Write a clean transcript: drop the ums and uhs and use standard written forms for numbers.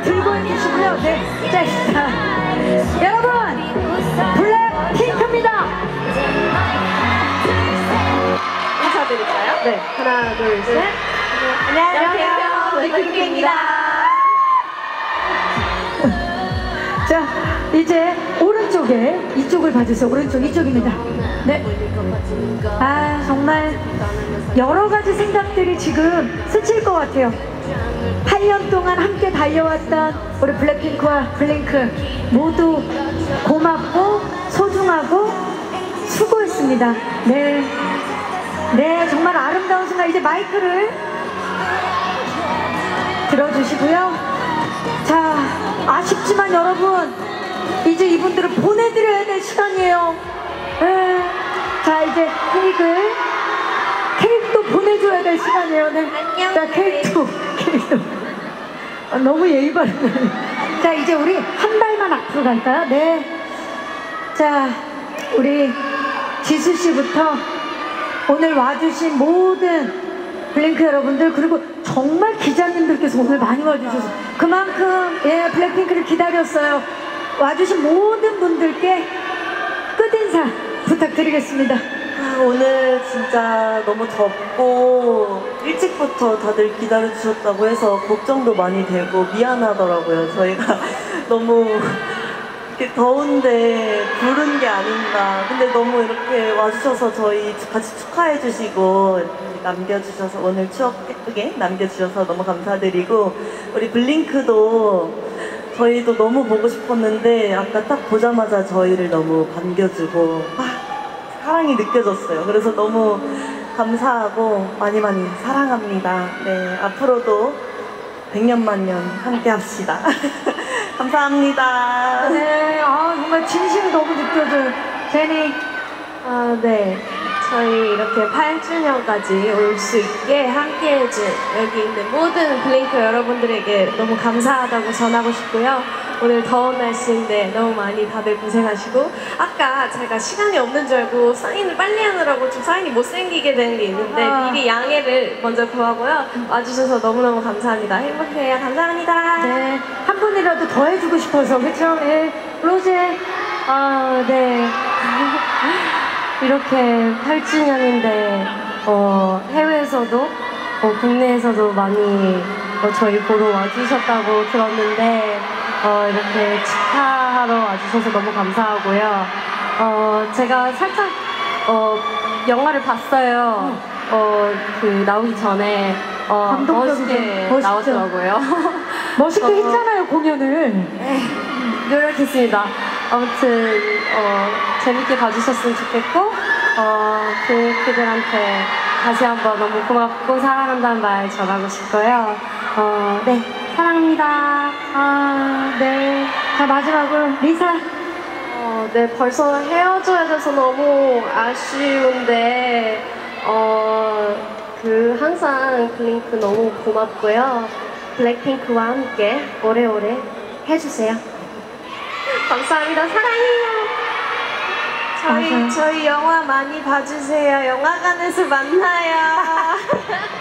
들고 해주시고요. 네. 자, 여러분, 블랙핑크입니다. 인사드릴까요? 네. 하나, 둘, 셋. 안녕하세요. 블랙핑크입니다. 자, 이제 오른쪽에 이쪽을 봐주세요. 오른쪽 이쪽입니다. 네. 아, 정말 여러 가지 생각들이 지금 스칠 것 같아요. 8년 동안 함께 달려왔던 우리 블랙핑크와 블링크 모두 고맙고 소중하고 수고했습니다. 네. 네, 정말 아름다운 순간. 이제 마이크를 들어주시고요. 자, 아쉽지만 여러분, 이제 이분들을 보내드려야 될 시간이에요. 네. 자, 이제 케이크도 보내줘야 될 시간이에요. 네. 안녕. 자, 케이크도. 아, 너무 예의 바르네. 자, 이제 우리 한 발만 앞으로 갈까요? 네. 자, 우리 지수 씨부터 오늘 와주신 모든 블링크 여러분들, 그리고 정말 기자님들께서 오늘 많이 와주셔서 그만큼 블랙핑크를 기다렸어요. 와주신 모든 분들께 끝인사 부탁드리겠습니다. 오늘 진짜 너무 덥고 일찍부터 다들 기다려주셨다고 해서 걱정도 많이 되고 미안하더라고요. 저희가 너무 이렇게 더운데 부른 게 아닌가. 근데 너무 이렇게 와주셔서 저희 같이 축하해주시고 남겨주셔서 오늘 추억 예쁘게 남겨주셔서 너무 감사드리고, 우리 블링크도 저희도 너무 보고 싶었는데 아까 딱 보자마자 저희를 너무 반겨주고 사랑이 느껴졌어요. 그래서 너무 감사하고 많이 사랑합니다. 네, 앞으로도 100년 만년 함께 합시다. 감사합니다. 네, 정말 진심이 너무 느껴져요. 제니. 네. 저희 이렇게 8주년까지 올 수 있게 함께해준 여기 있는 모든 블링크 여러분들에게 너무 감사하다고 전하고 싶고요. 오늘 더운 날씨인데 너무 많이 다들 고생하시고, 아까 제가 시간이 없는 줄 알고 사인을 빨리 하느라고 좀 사인이 못생기게 된 게 있는데 미리 양해를 먼저 구하고요. 와주셔서 너무너무 감사합니다. 행복해요. 감사합니다. 네, 한 분이라도 더 해주고 싶어서, 그쵸? 예, 로제. 네. 이렇게 8주년인데 해외에서도 국내에서도 많이 저희 보러 와주셨다고 들었는데 이렇게 축하하러 와주셔서 너무 감사하고요. 제가 살짝 영화를 봤어요. 그 나오기 전에 멋있게 나오더라고요. 멋있게 했잖아요, 공연을. 네, 노력했습니다. 아무튼 재밌게 봐주셨으면 좋겠고, 그들한테 다시 한번 너무 고맙고 사랑한다는 말 전하고 싶고요. 네, 사랑합니다. 네. 자, 마지막으로 리사. 네, 벌써 헤어져야 돼서 너무 아쉬운데 항상 블링크 너무 고맙고요. 블랙핑크와 함께 오래오래 해주세요. 감사합니다. 사랑해요. 저희 영화 많이 봐주세요. 영화관에서 만나요.